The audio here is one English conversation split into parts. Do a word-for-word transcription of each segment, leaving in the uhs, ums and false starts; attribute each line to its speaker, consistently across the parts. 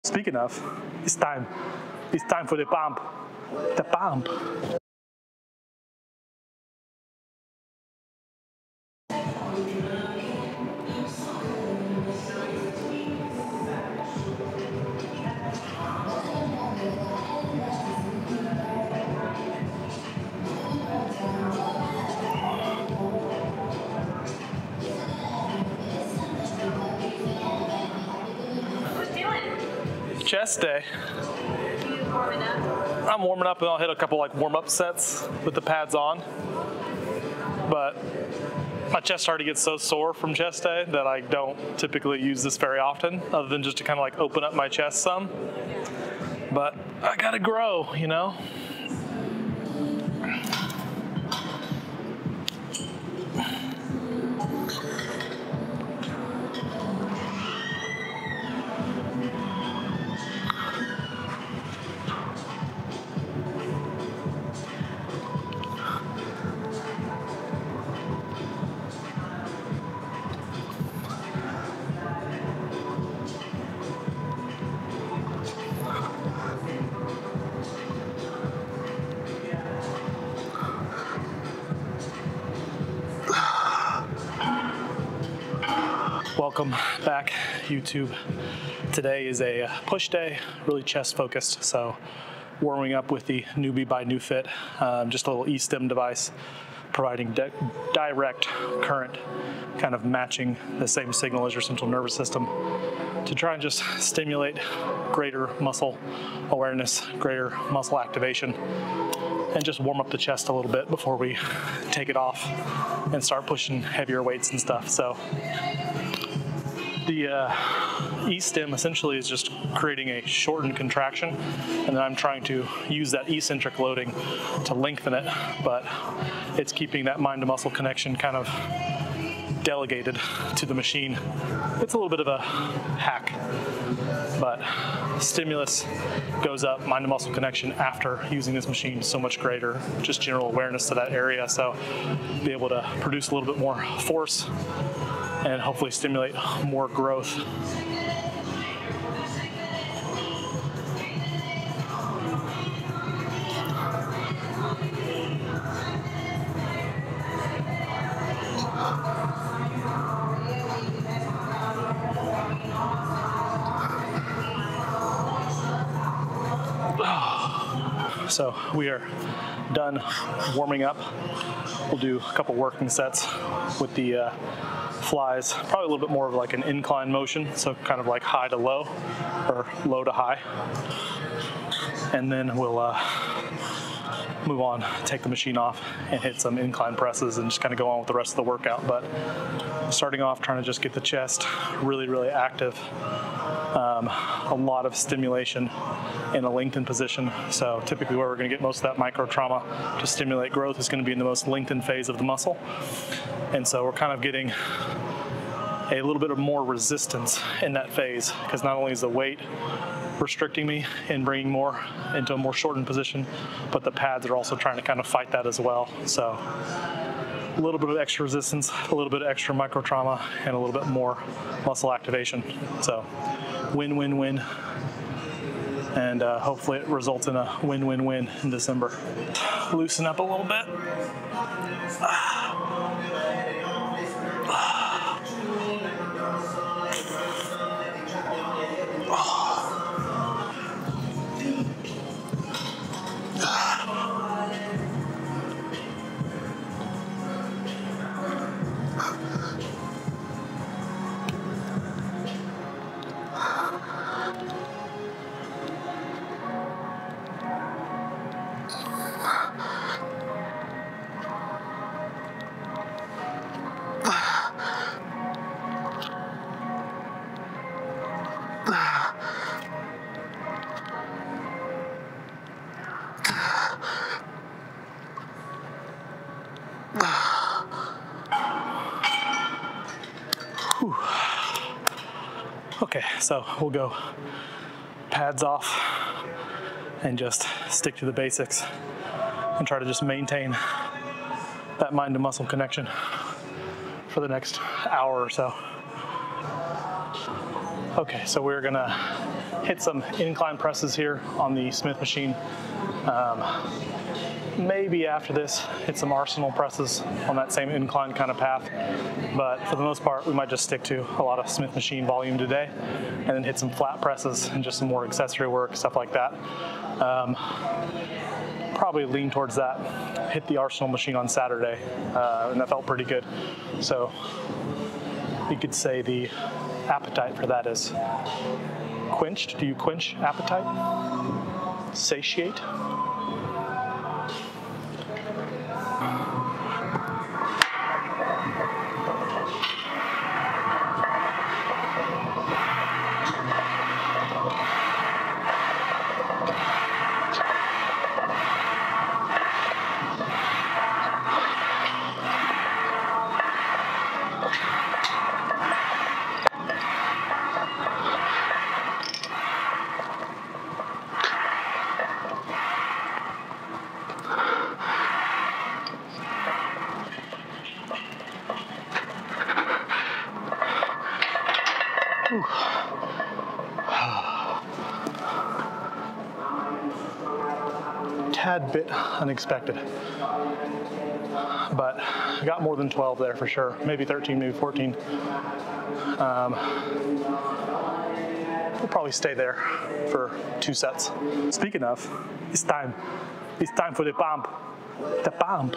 Speaker 1: Speaking of, it's time. It's time for the pump. The pump. Chest day. I'm warming up and I'll hit a couple like warm-up sets with the pads on. But my chest already gets so sore from chest day that I don't typically use this very often, other than just to kind of like open up my chest some. But I gotta grow, you know? Welcome back, YouTube. Today is a push day, really chest focused, so warming up with the Newbie by NeuFit, um, just a little E-stim device providing di direct current, kind of matching the same signal as your central nervous system to try and just stimulate greater muscle awareness, greater muscle activation, and just warm up the chest a little bit before we take it off and start pushing heavier weights and stuff. So the uh, E-stim essentially is just creating a shortened contraction, and then I'm trying to use that eccentric loading to lengthen it, but it's keeping that mind to muscle connection kind of delegated to the machine. It's a little bit of a hack, but stimulus goes up, mind to muscle connection after using this machine so much greater, just general awareness to that area, so be able to produce a little bit more force and hopefully stimulate more growth. So we are done warming up. We'll do a couple working sets with the uh, flies, probably a little bit more of like an incline motion, so kind of like high to low or low to high. And then we'll uh, move on, take the machine off and hit some incline presses and just kind of go on with the rest of the workout. But starting off, trying to just get the chest really, really active. Um, a lot of stimulation in a lengthened position. So typically where we're going to get most of that micro trauma to stimulate growth is going to be in the most lengthened phase of the muscle. And so we're kind of getting a little bit of more resistance in that phase, because not only is the weight restricting me and bringing more into a more shortened position, but the pads are also trying to kind of fight that as well. So a little bit of extra resistance, a little bit of extra micro trauma, and a little bit more muscle activation. So win, win, win. And uh, hopefully it results in a win-win-win in December. Loosen up a little bit. Whew. Okay, so we'll go pads off and just stick to the basics and try to just maintain that mind to muscle connection for the next hour or so. Okay, so we're gonna hit some incline presses here on the Smith machine. Um, maybe after this, hit some Arsenal presses on that same incline kind of path. But for the most part, we might just stick to a lot of Smith machine volume today, and then hit some flat presses and just some more accessory work, stuff like that. Um, probably lean towards that. Hit the Arsenal machine on Saturday, uh, and that felt pretty good. So you could say the appetite for that is quenched. Do you quench appetite? Satiate? Tad bit unexpected, but I got more than twelve there for sure. Maybe thirteen, maybe fourteen. Um, we'll probably stay there for two sets. Speaking of, it's time. It's time for the pump. The pump.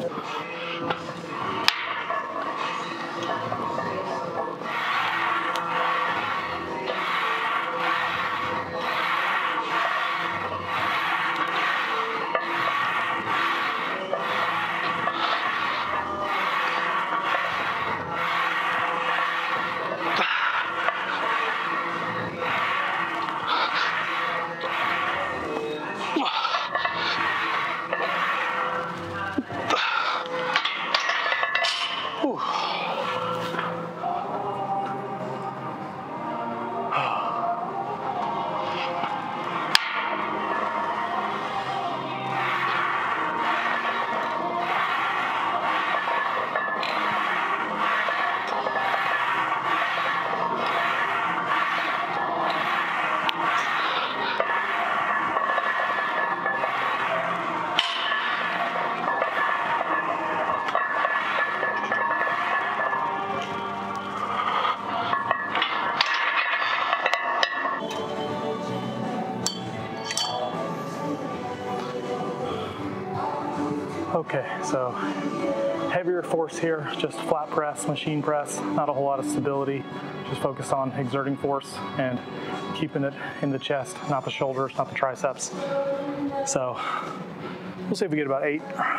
Speaker 1: Okay, so heavier force here, just flat press, machine press, not a whole lot of stability, just focus on exerting force and keeping it in the chest, not the shoulders, not the triceps. So we'll see if we get about eight.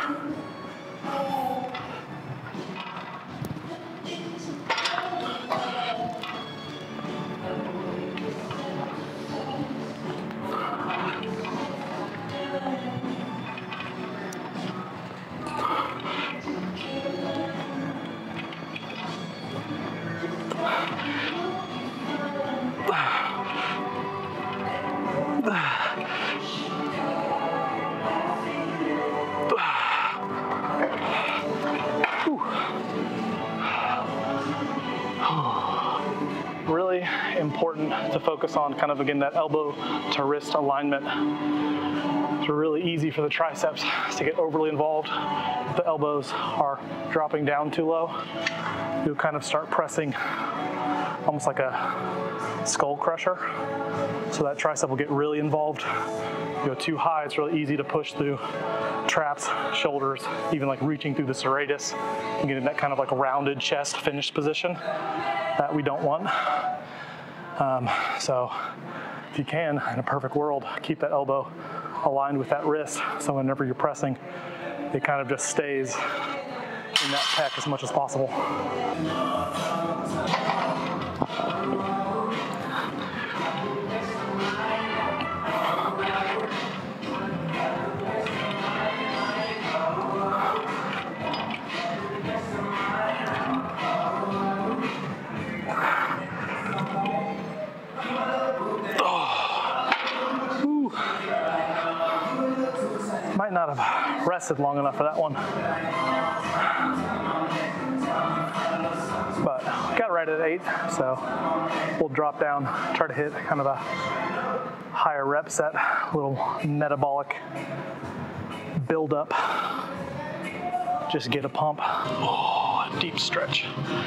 Speaker 1: Really important to focus on kind of, again, that elbow to wrist alignment. It's really easy for the triceps to get overly involved. If the elbows are dropping down too low, you'll kind of start pressing almost like a skull crusher. So that tricep will get really involved. You go too high, it's really easy to push through traps, shoulders, even like reaching through the serratus and getting that kind of like rounded chest finished position that we don't want. Um, so if you can, in a perfect world, keep that elbow aligned with that wrist, so whenever you're pressing, it kind of just stays in that pec as much as possible. Might not have rested long enough for that one, but got right at eight, so we'll drop down, try to hit kind of a higher rep set, a little metabolic build up. Just get a pump. Oh, deep stretch.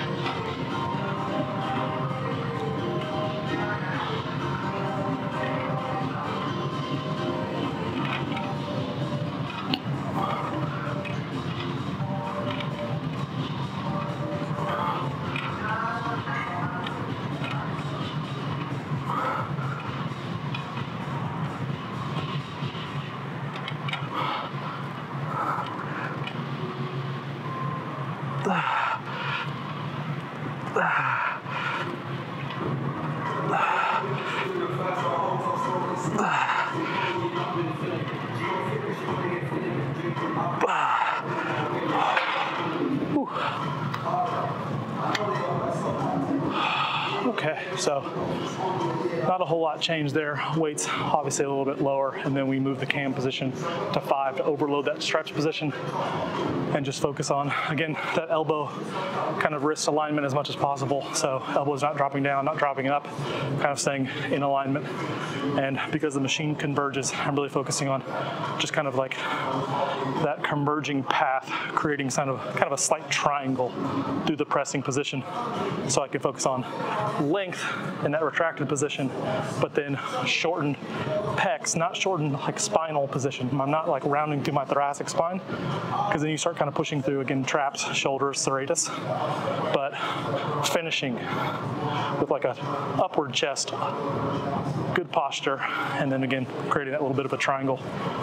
Speaker 1: Okay, so not a whole lot changed there. Weight's obviously a little bit lower, and then we move the cam position to five to overload that stretch position and just focus on, again, that elbow kind of wrist alignment as much as possible. So elbow's not dropping down, not dropping up, kind of staying in alignment. And because the machine converges, I'm really focusing on just kind of like that converging path, creating kind of, kind of a slight triangle through the pressing position. So I can focus on length in that retracted position, but then shortened pecs, not shortened like spinal position. I'm not like rounding through my thoracic spine, because then you start kind of pushing through, again, traps, shoulders, serratus, but finishing with like a upward chest, good posture, and then again, creating that little bit of a triangle.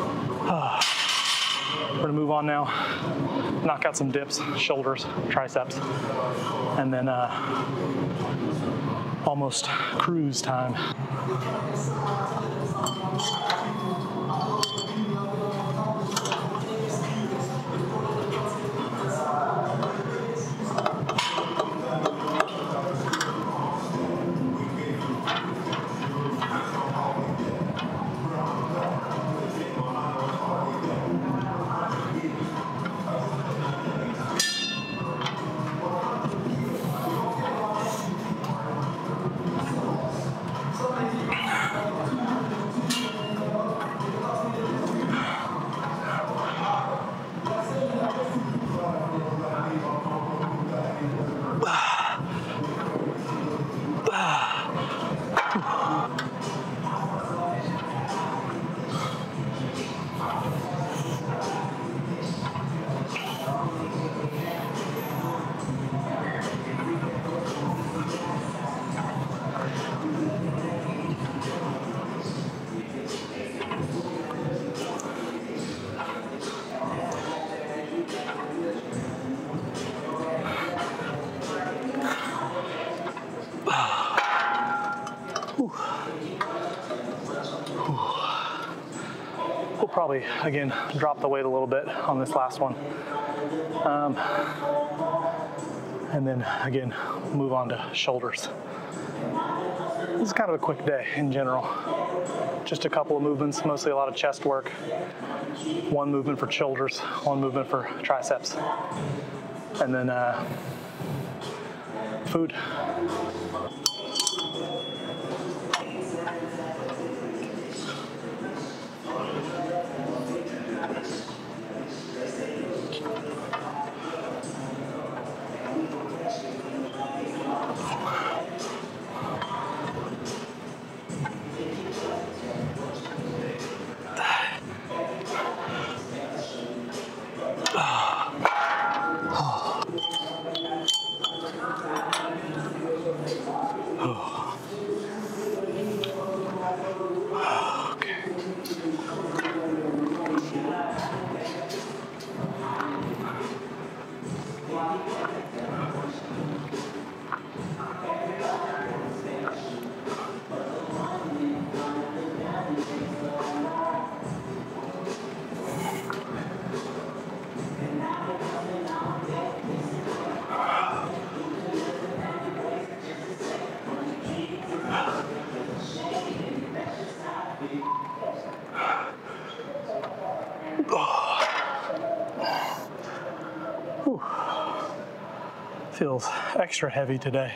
Speaker 1: We're gonna move on now, knock out some dips, shoulders, triceps, and then uh, almost cruise time. We'll probably, again, drop the weight a little bit on this last one. Um, and then, again, move on to shoulders. This is kind of a quick day in general. Just a couple of movements, mostly a lot of chest work. One movement for shoulders, one movement for triceps. And then uh, food. Feels extra heavy today.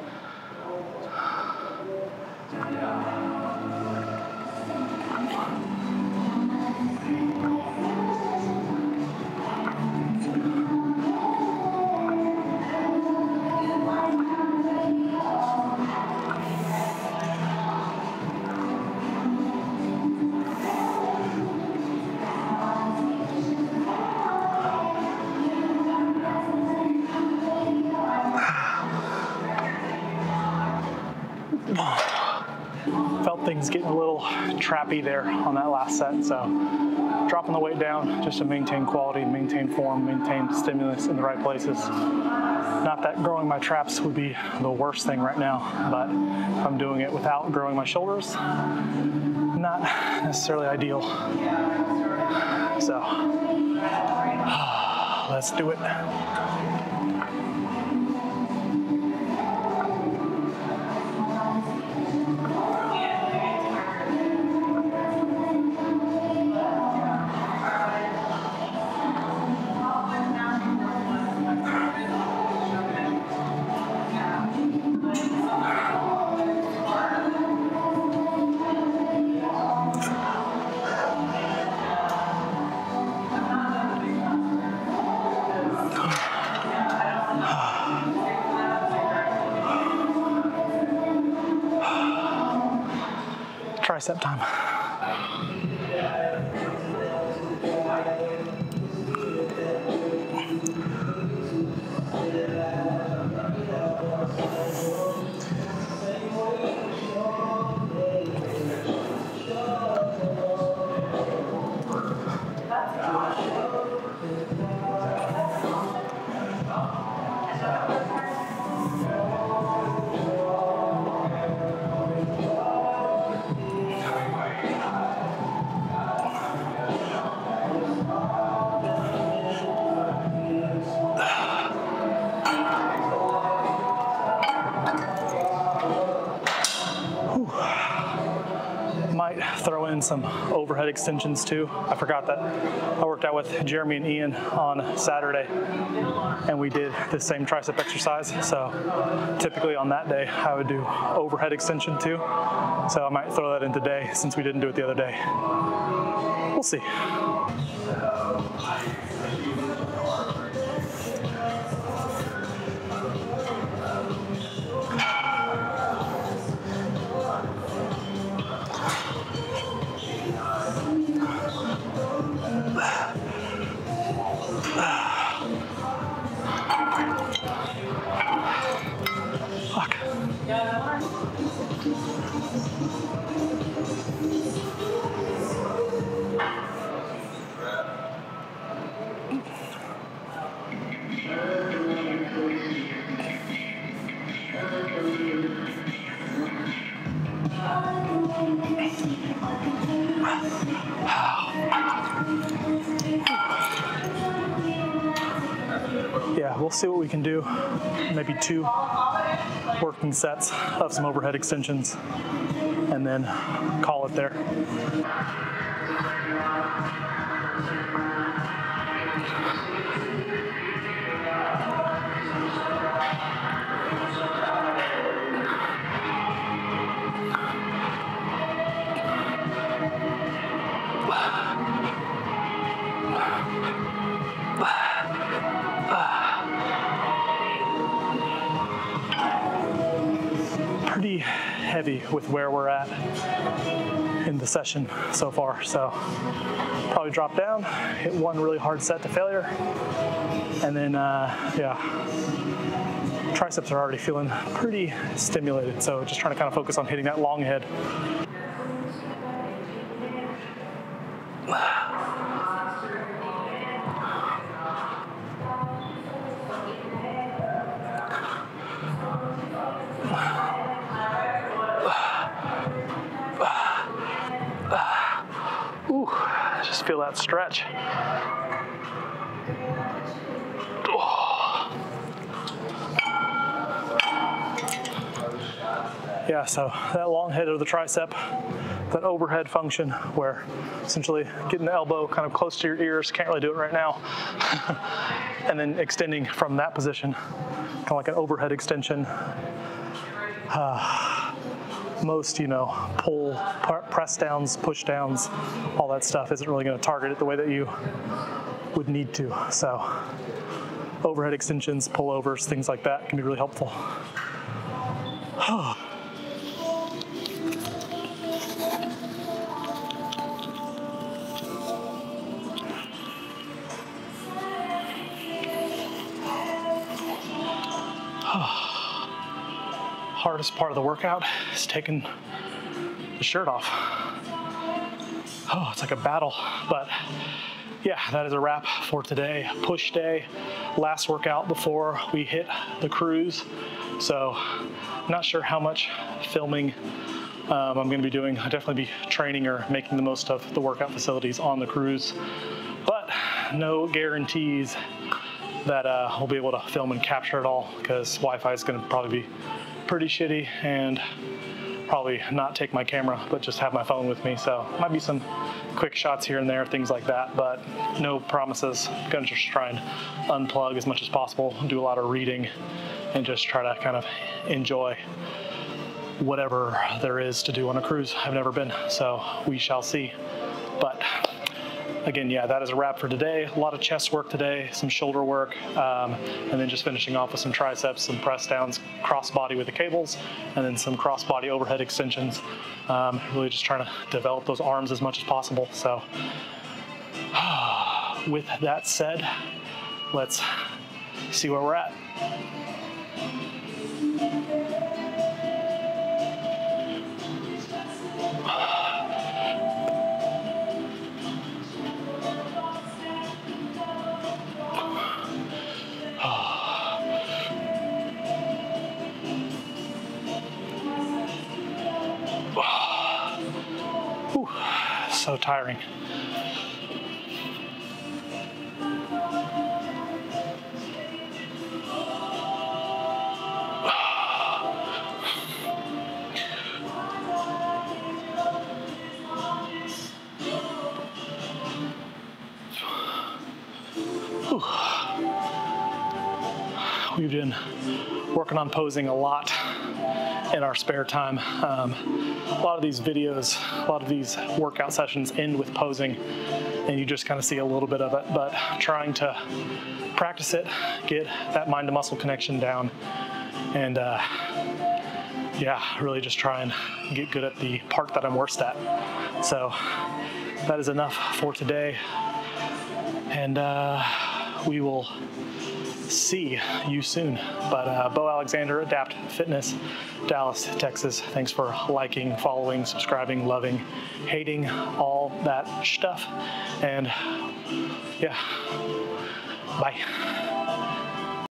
Speaker 1: Felt things getting a little trappy there on that last set, so dropping the weight down just to maintain quality, maintain form, maintain stimulus in the right places. Not that growing my traps would be the worst thing right now, but if I'm doing it without growing my shoulders, not necessarily ideal. So let's do it. Tricep time. Might throw in some overhead extensions too. I forgot that I worked out with Jeremy and Ian on Saturday, and we did the same tricep exercise. So typically on that day, I would do overhead extension too. So I might throw that in today since we didn't do it the other day. We'll see. Fuck. Yeah, we'll see what we can do. Maybe two working sets of some overhead extensions and then call it there. Pretty heavy with where we're at in the session so far, so probably drop down, hit one really hard set to failure, and then uh, yeah, triceps are already feeling pretty stimulated, so just trying to kind of focus on hitting that long head. Ooh, just feel that stretch. Oh. Yeah, so that long head of the tricep, that overhead function where essentially getting the elbow kind of close to your ears, can't really do it right now, and then extending from that position, kind of like an overhead extension. Uh, most, you know, pull, press downs, push downs, all that stuff isn't really going to target it the way that you would need to. So overhead extensions, pullovers, things like that can be really helpful. Hardest part of the workout is taking the shirt off. Oh, it's like a battle, but yeah, that is a wrap for today. Push day, last workout before we hit the cruise. So not sure how much filming um, I'm gonna be doing. I'll definitely be training or making the most of the workout facilities on the cruise, but no guarantees that uh, we'll be able to film and capture it all, because Wi-Fi is gonna probably be pretty shitty and probably not take my camera, but just have my phone with me. So might be some quick shots here and there, things like that, but no promises. I'm gonna just try and unplug as much as possible, do a lot of reading, and just try to kind of enjoy whatever there is to do on a cruise. I've never been, so we shall see. But again, yeah, that is a wrap for today. A lot of chest work today, some shoulder work, um, and then just finishing off with some triceps, some press downs, cross body with the cables, and then some cross body overhead extensions. Um, really just trying to develop those arms as much as possible. So with that said, let's see where we're at. Whew, so tiring. Whew. We've been working on posing a lot in our spare time. Um, a lot of these videos, a lot of these workout sessions end with posing, and you just kind of see a little bit of it, but trying to practice it, get that mind to muscle connection down, and uh, yeah, really just try and get good at the part that I'm worst at. So that is enough for today, and uh, we will see you soon. But uh, Bo Alexander, Adapt Fitness, Dallas, Texas. Thanks for liking, following, subscribing, loving, hating, all that stuff. And yeah, bye.